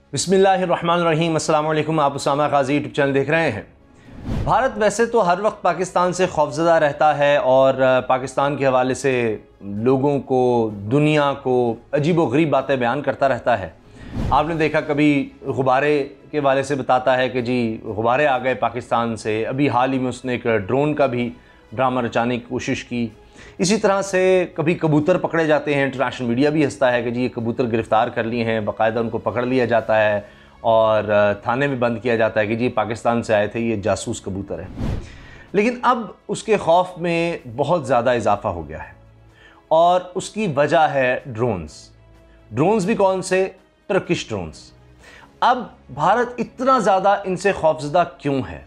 बिस्मिल्लाहिर्रहमानिर्रहीम। अस्सलाम वालेकुम। आप उसामा गाजी यूट्यूब चैनल देख रहे हैं। भारत वैसे तो हर वक्त पाकिस्तान से खौफज़दा रहता है और पाकिस्तान के हवाले से लोगों को, दुनिया को अजीब व गरीब बातें बयान करता रहता है। आपने देखा कभी गुब्बारे के हवाले से बताता है कि जी गुब्बारे आ गए पाकिस्तान से। अभी हाल ही में उसने एक ड्रोन का भी ड्रामा रचाने की कोशिश की। इसी तरह से कभी कबूतर पकड़े जाते हैं, इंटरनेशनल मीडिया भी हंसता है कि जी ये कबूतर गिरफ़्तार कर लिए हैं, बाकायदा उनको पकड़ लिया जाता है और थाने में बंद किया जाता है कि जी पाकिस्तान से आए थे, ये जासूस कबूतर है। लेकिन अब उसके खौफ में बहुत ज़्यादा इजाफा हो गया है और उसकी वजह है ड्रोन्स भी कौन से? Turkish drones. अब भारत इतना ज़्यादा इनसे खौफज़दा क्यों है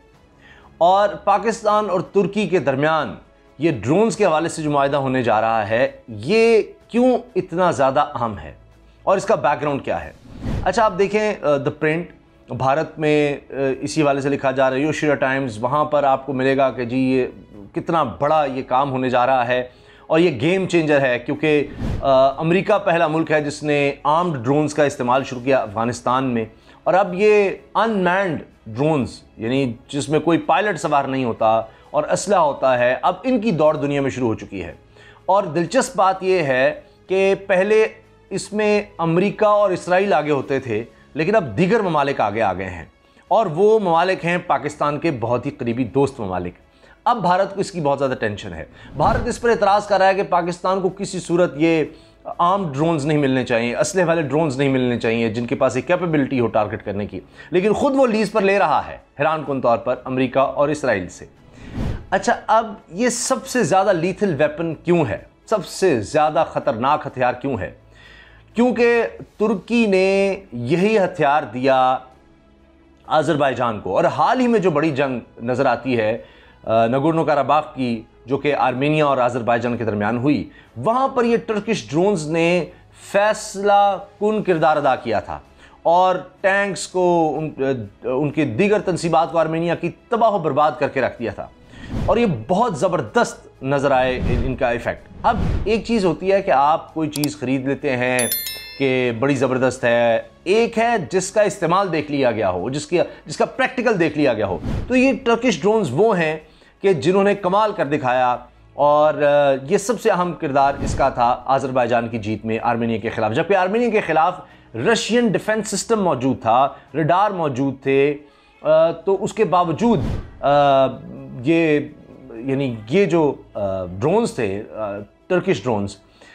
और पाकिस्तान और तुर्की के दरमियान ये ड्रोन्स के हवाले से जो मुआहदा होने जा रहा है ये क्यों इतना ज़्यादा अहम है और इसका बैकग्राउंड क्या है? अच्छा, आप देखें द प्रिंट भारत में इसी हवाले से लिखा जा रहा है, यूशिया टाइम्स, वहाँ पर आपको मिलेगा कि जी ये कितना बड़ा ये काम होने जा रहा है और ये गेम चेंजर है क्योंकि अमेरिका पहला मुल्क है जिसने आर्म्ड ड्रोन्स का इस्तेमाल शुरू किया अफ़गानिस्तान में, और अब ये अनमैन्ड ड्रोन्स यानी जिसमें कोई पायलट सवार नहीं होता और असलहा होता है, अब इनकी दौड़ दुनिया में शुरू हो चुकी है। और दिलचस्प बात यह है कि पहले इसमें अमेरिका और इसराइल आगे होते थे, लेकिन अब दीगर ममालिक आगे आ गए हैं और वो ममालिक हैं पाकिस्तान के बहुत ही करीबी दोस्त ममालिक। अब भारत को इसकी बहुत ज़्यादा टेंशन है। भारत इस पर एतराज़ कर रहा है कि पाकिस्तान को किसी सूरत ये आर्म ड्रोन्स नहीं मिलने चाहिए, असले वाले ड्रोन्स नहीं मिलने चाहिए जिनके पास एक कैपेबिलिटी हो टारगेट करने की, लेकिन खुद वो लीज पर ले रहा है हैरान कुन तौर पर अमेरिका और इसराइल से। अच्छा, अब ये सबसे ज़्यादा लीथल वेपन क्यों है, सबसे ज़्यादा ख़तरनाक हथियार क्यों है? क्योंकि तुर्की ने यही हथियार दिया अज़रबैजान को, और हाल ही में जो बड़ी जंग नज़र आती है नगोर्नो कराबाख की, जो कि आर्मेनिया और अज़रबैजान के दरमियान हुई, वहाँ पर ये टर्किश ड्रोन्स ने फैसला कुन किरदार अदा किया था और टैंक्स को उनके दीगर तनसीबात को आर्मेनिया की तबाह बर्बाद करके रख दिया था और ये बहुत ज़बरदस्त नज़र आए इनका इफ़ेक्ट। अब एक चीज़ होती है कि आप कोई चीज़ ख़रीद लेते हैं कि बड़ी ज़बरदस्त है, एक है जिसका इस्तेमाल देख लिया गया हो, जिसका प्रैक्टिकल देख लिया गया हो। तो ये टर्किश ड्रोन्स वो हैं कि जिन्होंने कमाल कर दिखाया और ये सबसे अहम किरदार इसका था अज़रबैजान की जीत में आर्मेनिया के ख़िलाफ़। जबकि आर्मेनिया के ख़िलाफ़ रशियन डिफेंस सिस्टम मौजूद था, रडार मौजूद थे, तो उसके बावजूद ये जो ड्रोन्स थे टर्किश ड्रोन्स,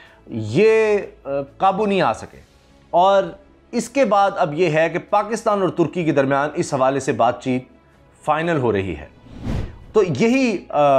ये काबू नहीं आ सके। और इसके बाद अब ये है कि पाकिस्तान और तुर्की के दरमियान इस हवाले से बातचीत फाइनल हो रही है, तो यही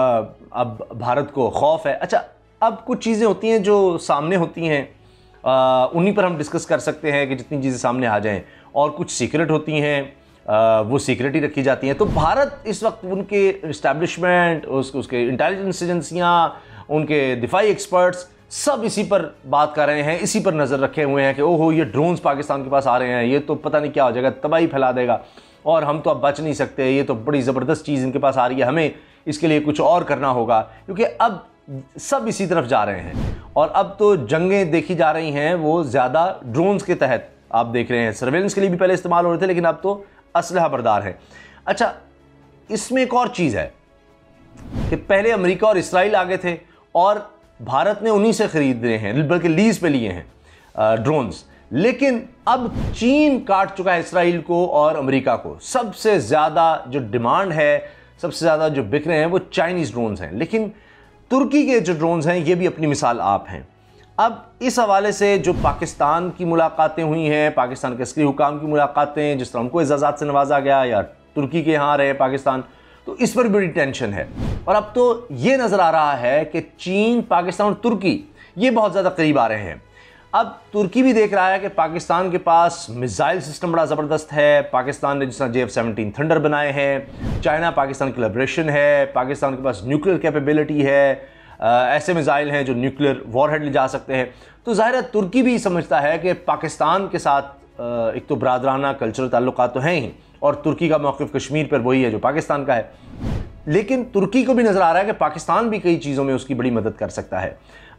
अब भारत को खौफ है। अच्छा, अब कुछ चीज़ें होती हैं जो सामने होती हैं, उन्हीं पर हम डिस्कस कर सकते हैं कि जितनी चीज़ें सामने आ जाएं, और कुछ सीक्रेट होती हैं वो सीक्रेट ही रखी जाती हैं। तो भारत इस वक्त उनके इस्टेब्लिशमेंट, उसके इंटेलिजेंस एजेंसियाँ, उनके दिफाई एक्सपर्ट्स सब इसी पर बात कर रहे हैं, इसी पर नज़र रखे हुए हैं कि ओहो ये ड्रोन्स पाकिस्तान के पास आ रहे हैं, ये तो पता नहीं क्या हो जाएगा, तबाही फैला देगा और हम तो अब बच नहीं सकते, ये तो बड़ी ज़बरदस्त चीज़ इनके पास आ रही है, हमें इसके लिए कुछ और करना होगा, क्योंकि अब सब इसी तरफ जा रहे हैं। और अब तो जंगें देखी जा रही हैं वो ज़्यादा ड्रोन्स के तहत, आप देख रहे हैं सर्वेलेंस के लिए भी पहले इस्तेमाल हो रहे थे, लेकिन अब तो असलहा बरदार है। अच्छा, इसमें एक और चीज़ है कि पहले अमेरिका और इसराइल आगे थे और भारत ने उन्हीं से खरीद रहे हैं, बल्कि लीज पे लिए हैं ड्रोन्स, लेकिन अब चीन काट चुका है इसराइल को और अमेरिका को। सबसे ज़्यादा जो डिमांड है, सबसे ज़्यादा जो बिक रहे हैं वो चाइनीज़ ड्रोन्स हैं, लेकिन तुर्की के जो ड्रोन्स हैं ये भी अपनी मिसाल आप हैं। अब इस हवाले से जो पाकिस्तान की मुलाकातें हुई हैं, पाकिस्तान के अस्करी हुकाम की मुलाकातें, जिस तरह उनको एजाज़ात से नवाजा गया या तुर्की के यहाँ रहे पाकिस्तान, तो इस पर बड़ी टेंशन है। और अब तो ये नज़र आ रहा है कि चीन, पाकिस्तान और तुर्की ये बहुत ज़्यादा करीब आ रहे हैं। अब तुर्की भी देख रहा है कि पाकिस्तान के पास मिसाइल सिस्टम बड़ा ज़बरदस्त है, पाकिस्तान ने जिस तरह JF-17 थंडर बनाए हैं, चाइना पाकिस्तान कोलैबोरेशन है, पाकिस्तान के पास न्यूक्लियर कैपेबिलिटी है, ऐसे मिसाइल हैं जो न्यूक्लियर वॉरहेड ले जा सकते हैं। तो ज़ाहिर है तुर्की भी समझता है कि पाकिस्तान के साथ एक तो बरादराना कल्चरल ताल्लुकात तो हैं ही, और तुर्की का मौक़िफ़ कश्मीर पर वही है जो पाकिस्तान का है, लेकिन तुर्की को भी नज़र आ रहा है कि पाकिस्तान भी कई चीज़ों में उसकी बड़ी मदद कर सकता है।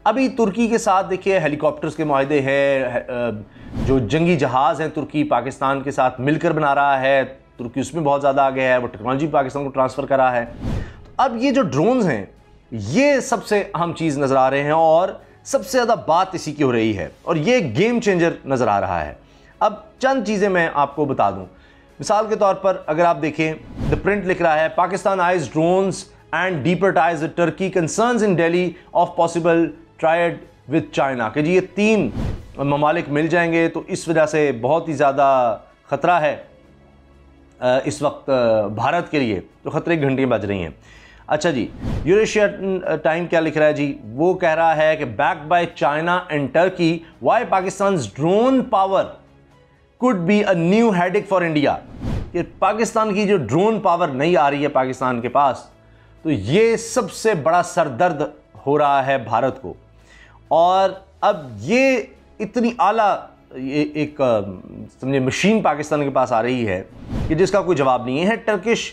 अभी तुर्की के साथ देखिए हेलीकॉप्टर्स के मुआहदे हैं, जो जंगी जहाज़ हैं तुर्की पाकिस्तान के साथ मिलकर बना रहा है, तुर्की उसमें बहुत ज़्यादा आगे है, वो टेक्नोलॉजी पाकिस्तान को ट्रांसफ़र कर रहा है। तो अब ये जो ड्रोन्स हैं ये सबसे अहम चीज़ नज़र आ रहे हैं और सबसे ज़्यादा बात इसी की हो रही है और ये गेम चेंजर नज़र आ रहा है। अब चंद चीज़ें मैं आपको बता दूं, मिसाल के तौर पर अगर आप देखें, द प्रिंट लिख रहा है Pakistan eyes drones and deeper ties with Turkey, concerns in Delhi of possible triad with China, कि जी ये 3 ममालिक मिल जाएंगे तो इस वजह से बहुत ही ज़्यादा ख़तरा है इस वक्त भारत के लिए, तो ख़तरे की घंटियाँ बज रही हैं। अच्छा जी, यूरेशिया टाइम क्या लिख रहा है जी, वो कह रहा है कि backed by China and Turkey why Pakistan drone power could be a new headache for India, कि पाकिस्तान की जो ड्रोन पावर नहीं आ रही है पाकिस्तान के पास, तो ये सबसे बड़ा सरदर्द हो रहा है भारत को। और अब ये इतनी आला ये एक समझे मशीन पाकिस्तान के पास आ रही है कि जिसका कोई जवाब नहीं है। टर्किश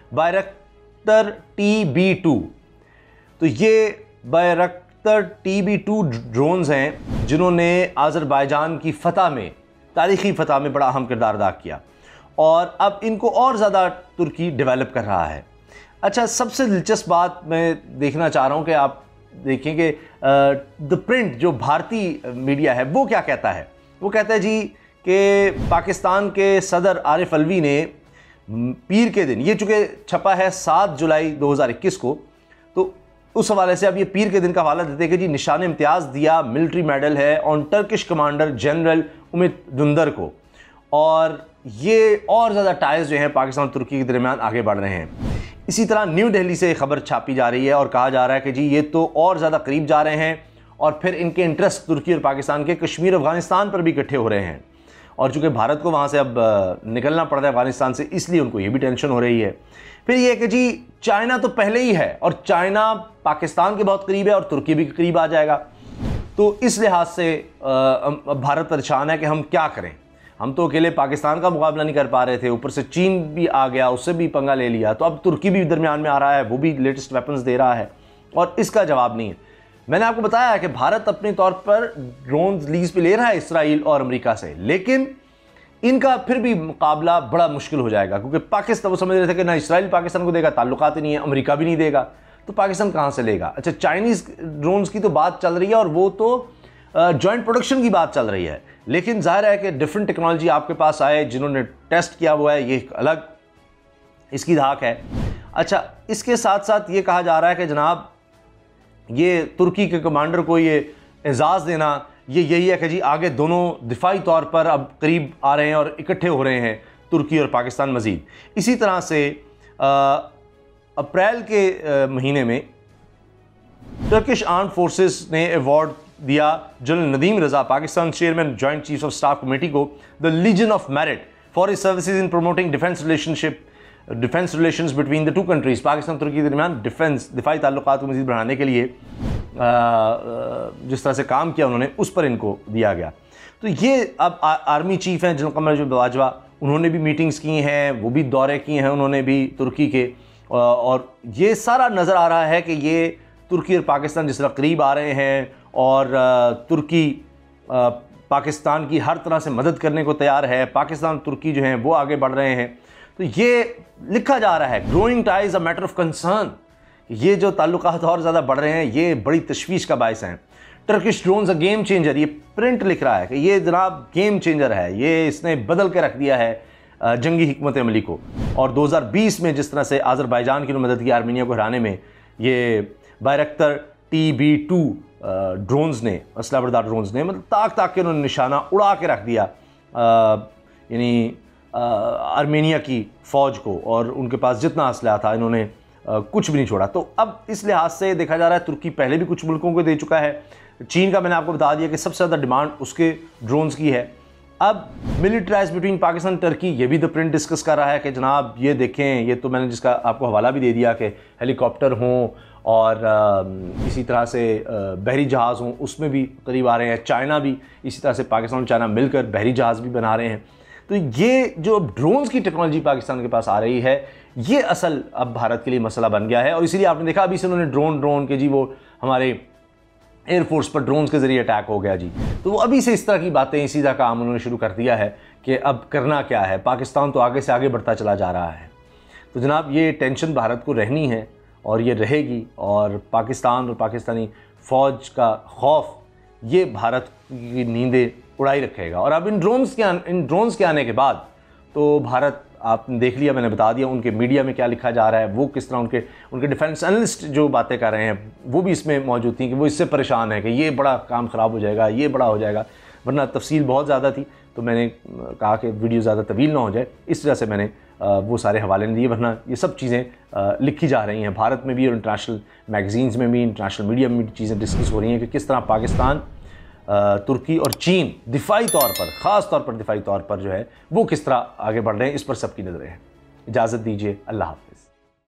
बायरक्तर TB2, तो ये बायरक्तर TB2 ड्रोन्स हैं जिन्होंने आज़रबाईजान की फ़तह में, तारीख़ी फ़तह में बड़ा अहम किरदार अदा किया और अब इनको और ज़्यादा तुर्की डेवलप कर रहा है। अच्छा, सबसे दिलचस्प बात मैं देखना चाह रहा हूँ कि आप देखें कि द प्रिंट जो भारतीय मीडिया है वो क्या कहता है। वो कहता है जी कि पाकिस्तान के सदर आरिफ अलवी ने पीर के दिन, ये चूँकि छपा है 7 जुलाई 2021 को, तो उस हवाले से अब ये पीर के दिन का हवाला देते हैं कि जी निशान इम्तियाज़ दिया, मिलिट्री मेडल है on Turkish commander general Umit Dundar को, और ये और ज़्यादा टाइज जो हैं पाकिस्तान और तुर्की के दरमियान आगे बढ़ रहे हैं। इसी तरह न्यू दिल्ली से खबर छापी जा रही है और कहा जा रहा है कि जी ये तो और ज़्यादा करीब जा रहे हैं और फिर इनके इंटरेस्ट तुर्की और पाकिस्तान के कश्मीर अफ़गानिस्तान पर भी इकट्ठे हो रहे हैं, और चूँकि भारत को वहाँ से अब निकलना पड़ रहा है अफ़गानिस्तान से, इसलिए उनको ये भी टेंशन हो रही है। फिर ये कि जी चाइना तो पहले ही है और चाइना पाकिस्तान के बहुत करीब है और तुर्की भी करीब आ जाएगा, तो इस लिहाज से भारत परेशान है कि हम क्या करें। हम तो अकेले पाकिस्तान का मुकाबला नहीं कर पा रहे थे, ऊपर से चीन भी आ गया, उससे भी पंगा ले लिया, तो अब तुर्की भी दरमियान में आ रहा है, वो भी लेटेस्ट वेपन्स दे रहा है और इसका जवाब नहीं है। मैंने आपको बताया है कि भारत अपने तौर पर ड्रोन लीज पे ले रहा है इसराइल और अमेरिका से, लेकिन इनका फिर भी मुकाबला बड़ा मुश्किल हो जाएगा क्योंकि पाकिस्तान, वो समझ रहे थे कि ना इसराइल पाकिस्तान को देगा, ताल्लुकात ही नहीं है, अमेरिका भी नहीं देगा, तो पाकिस्तान कहाँ से लेगा। अच्छा, चाइनीज़ ड्रोन्स की तो बात चल रही है और वो तो जॉइंट प्रोडक्शन की बात चल रही है, लेकिन जाहिर है कि डिफरेंट टेक्नोलॉजी आपके पास आए, जिन्होंने टेस्ट किया हुआ है, ये एक अलग इसकी धाक है। अच्छा, इसके साथ साथ ये कहा जा रहा है कि जनाब ये तुर्की के कमांडर को ये एजाज़ देना, ये यही है कि जी आगे दोनों दिफाई तौर पर अब करीब आ रहे हैं और इकट्ठे हो रहे हैं तुर्की और पाकिस्तान मज़ीद। इसी तरह से अप्रैल के महीने में टर्किश आर्म्ड फोर्सेस ने अवार्ड दिया general Nadeem Raza, Pakistan chairman joint chief of staff committee को, the legion of merit for his services in promoting defence relations between the two countries. Pakistan तुर्की के दरमियान दिफाई ताल्लुकात को मज़ीद बढ़ाने के लिए जिस तरह से काम किया उन्होंने, उस पर इनको दिया गया। तो ये अब आर्मी चीफ हैं जनरल कमर बाजवा, उन्होंने भी मीटिंग्स की हैं, वो भी दौरे किए हैं उन्होंने भी तुर्की के, और ये सारा नज़र आ रहा है कि ये तुर्की और पाकिस्तान जिस तरह करीब आ रहे हैं और तुर्की पाकिस्तान की हर तरह से मदद करने को तैयार है, पाकिस्तान तुर्की जो हैं वो आगे बढ़ रहे हैं, तो ये लिखा जा रहा है growing ties a matter of concern, ये जो ताल्लुकात और ज़्यादा बढ़ रहे हैं ये बड़ी तशवीश का बायस हैं। Turkish drones a game changer, ये प्रिंट लिख रहा है कि ये जनाब गेम चेंजर है, ये इसने बदल के रख दिया है जंगी हिकमत अमली को। और 2020 में जिस तरह से आज़रबाईजान की मदद की आर्मीनिया को हराने में, ये बायरक्तर TB2 ड्रोन्स ने, असला बरदार ड्रोन्स ने, मतलब ताक के उन्होंने निशाना उड़ा के रख दिया यानी आर्मेनिया की फ़ौज को, और उनके पास जितना असला था इन्होंने कुछ भी नहीं छोड़ा। तो अब इस लिहाज से देखा जा रहा है तुर्की पहले भी कुछ मुल्कों को दे चुका है। चीन का मैंने आपको बता दिया कि सबसे ज़्यादा डिमांड उसके ड्रोन्स की है। अब मिलिट्राइज बिटवीन पाकिस्तान टर्की, ये भी द प्रिंट डिस्कस कर रहा है कि जनाब ये देखें, ये तो मैंने जिसका आपको हवाला भी दे दिया कि हेलीकॉप्टर हों और इसी तरह से बहरी जहाज़ हों, उसमें भी करीब आ रहे हैं। चाइना भी इसी तरह से पाकिस्तान और चाइना मिलकर बहरी जहाज़ भी बना रहे हैं। तो ये जो ड्रोन्स की टेक्नोलॉजी पाकिस्तान के पास आ रही है, ये असल अब भारत के लिए मसला बन गया है। और इसीलिए आपने देखा अभी से उन्होंने ड्रोन के जी वो हमारे एयरफोर्स पर ड्रोन्स के ज़रिए अटैक हो गया जी। तो वो अभी से इस तरह की बातें, सीधा काम उन्होंने शुरू कर दिया है कि अब करना क्या है, पाकिस्तान तो आगे से आगे बढ़ता चला जा रहा है। तो जनाब ये टेंशन भारत को रहनी है और ये रहेगी, और पाकिस्तान और पाकिस्तानी फ़ौज का खौफ ये भारत की नींदें उड़ाई रखेगा। और अब इन ड्रोन्स के आने के बाद तो भारत, आपने देख लिया, मैंने बता दिया उनके मीडिया में क्या लिखा जा रहा है, वो किस तरह उनके डिफेंस एनालिस्ट जो बातें कर रहे हैं वो भी इसमें मौजूद थी कि वो इससे परेशान है कि ये बड़ा काम ख़राब हो जाएगा, ये बड़ा हो जाएगा। वरना तफसील बहुत ज़्यादा थी तो मैंने कहा कि वीडियो ज़्यादा तवील ना हो जाए, इस वजह से मैंने वो सारे हवाले नहीं दिए। वरना ये सब चीज़ें लिखी जा रही हैं भारत में भी, और इंटरनेशनल मैगज़ीन्स में भी, इंटरनेशनल मीडिया में भी चीज़ें डिस्कस हो रही हैं कि किस तरह पाकिस्तान, तुर्की और चीन दिफाई तौर पर, ख़ास तौर पर दिफाई तौर पर जो है वो किस तरह आगे बढ़ रहे हैं, इस पर सबकी नज़रें हैं। इजाज़त दीजिए, अल्लाह हाफ़िज़।